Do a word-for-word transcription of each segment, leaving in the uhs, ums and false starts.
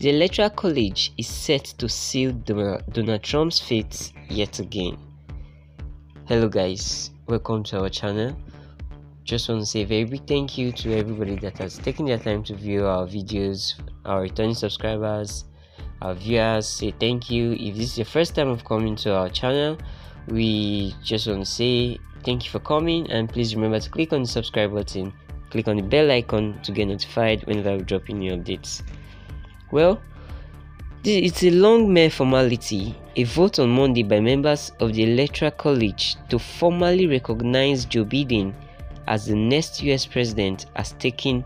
The Electoral College is set to seal Donald Trump's fate yet again. Hello guys, welcome to our channel. Just want to say a very big thank you to everybody that has taken their time to view our videos, our returning subscribers, our viewers. Say thank you. If this is your first time of coming to our channel, we just want to say thank you for coming, and please remember to click on the subscribe button, click on the bell icon to get notified whenever we drop in new updates. Well, it's a long mere formality. A vote on Monday by members of the Electoral College to formally recognize Joe Biden as the next U S president has taken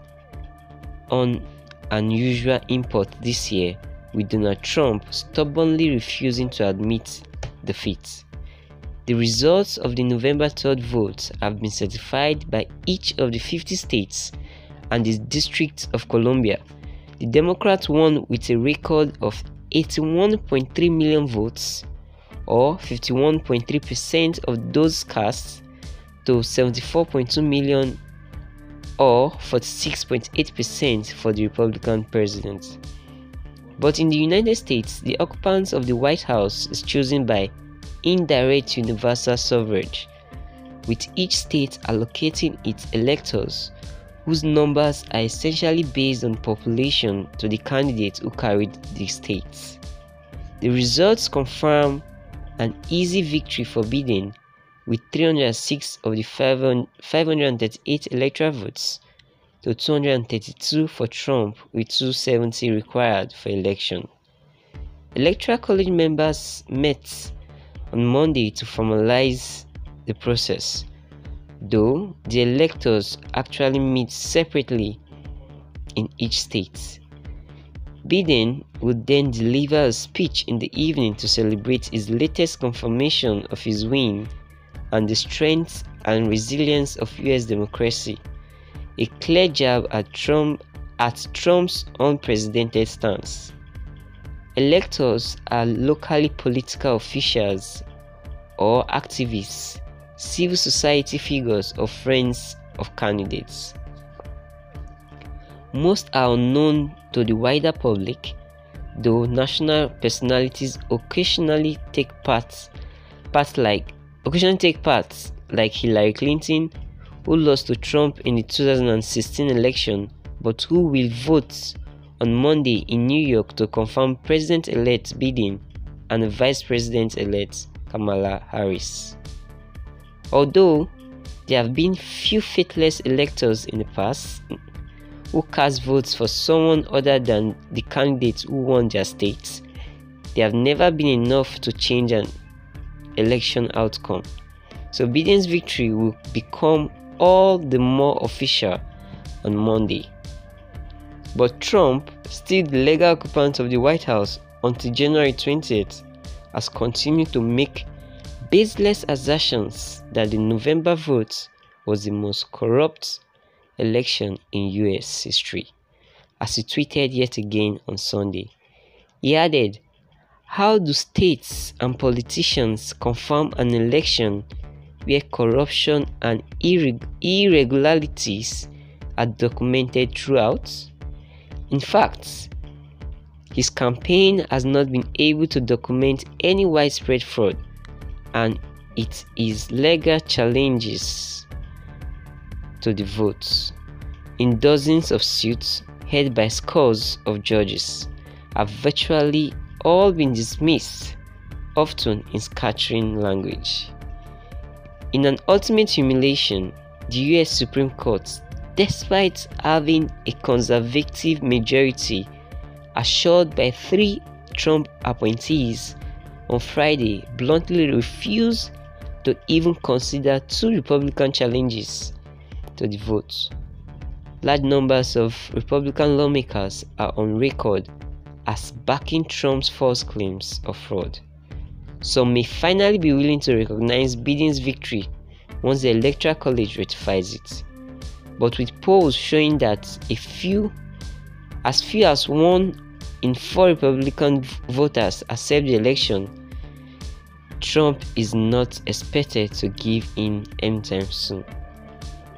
on unusual import this year, with Donald Trump stubbornly refusing to admit defeat. The results of the November third vote have been certified by each of the fifty states and the District of Columbia. The Democrats won with a record of eighty-one point three million votes, or fifty-one point three percent of those cast, to seventy-four point two million, or forty-six point eight percent for the Republican president. But in the United States, the occupants of the White House is chosen by indirect universal suffrage, with each state allocating its electors, whose numbers are essentially based on population, to the candidates who carried the states. The results confirm an easy victory for Biden, with three hundred six of the five hundred thirty-eight electoral votes to two hundred thirty-two for Trump, with two hundred seventy required for election. Electoral College members met on Monday to formalize the process, though the electors actually meet separately in each state. Biden would then deliver a speech in the evening to celebrate his latest confirmation of his win and the strength and resilience of U S democracy, a clear jab at Trump at Trump's unprecedented stance. Electors are locally political officials or activists, civil society figures, or friends of candidates. Most are unknown to the wider public, though national personalities occasionally take part, part like occasionally take part, like Hillary Clinton, who lost to Trump in the two thousand sixteen election, but who will vote on Monday in New York to confirm President-elect Biden and Vice President-elect Kamala Harris. Although there have been few faithless electors in the past who cast votes for someone other than the candidates who won their states, there have never been enough to change an election outcome. So Biden's victory will become all the more official on Monday. But Trump, still the legal occupant of the White House until January twentieth, has continued to make baseless assertions that the November vote was the most corrupt election in U S history, as he tweeted yet again on Sunday. He added, "How do states and politicians confirm an election where corruption and irreg- irregularities are documented throughout?" In fact, his campaign has not been able to document any widespread fraud, and it is legal challenges to the votes in dozens of suits heard by scores of judges have virtually all been dismissed, often in scattering language. In an ultimate humiliation, the U S Supreme Court, despite having a conservative majority assured by three Trump appointees, on Friday bluntly refused to even consider two Republican challenges to the vote. Large numbers of Republican lawmakers are on record as backing Trump's false claims of fraud. Some may finally be willing to recognize Biden's victory once the Electoral College ratifies it. But with polls showing that a few, as few as one in four Republican voters accept the election, Trump is not expected to give in anytime soon.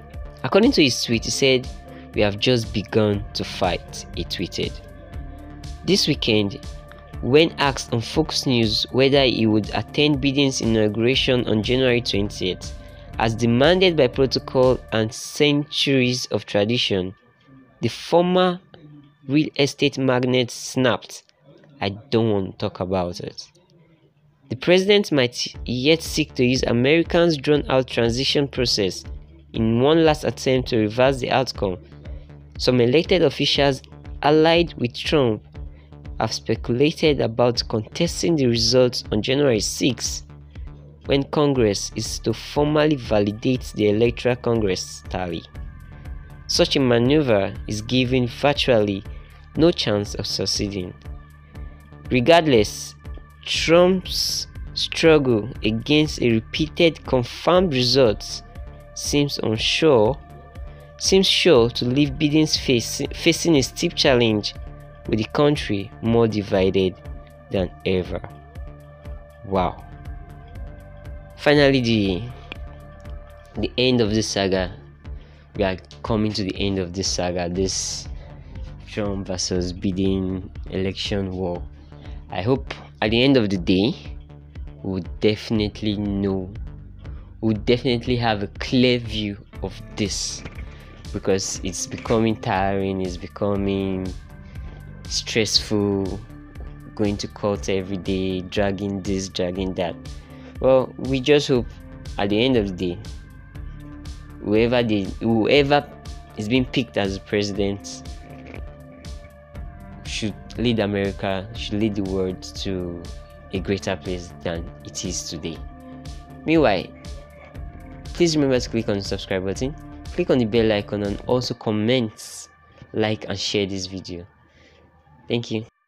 According to his tweet, he said, "We have just begun to fight," he tweeted. This weekend, when asked on Fox News whether he would attend Biden's inauguration on January twentieth, as demanded by protocol and centuries of tradition, the former real estate magnate snapped, "I don't want to talk about it." The president might yet seek to use Americans' drawn-out transition process in one last attempt to reverse the outcome. Some elected officials allied with Trump have speculated about contesting the results on January sixth, when Congress is to formally validate the Electoral Congress tally. Such a maneuver is given virtually no chance of succeeding. Regardless, Trump's struggle against a repeated confirmed results seems unsure, seems sure to leave Biden's face, facing a steep challenge, with the country more divided than ever. Wow. Finally, the the end of this saga. We are coming to the end of this saga, this Trump versus Biden election war. I hope at the end of the day, we'll definitely know, we'll definitely have a clear view of this, because it's becoming tiring, it's becoming stressful, going to court every day, dragging this, dragging that. Well, we just hope at the end of the day, whoever they, whoever is being picked as the president should lead America, should lead the world to a greater place than it is today. Meanwhile, please remember to click on the subscribe button, click on the bell icon, and also comment, like, and share this video. Thank you.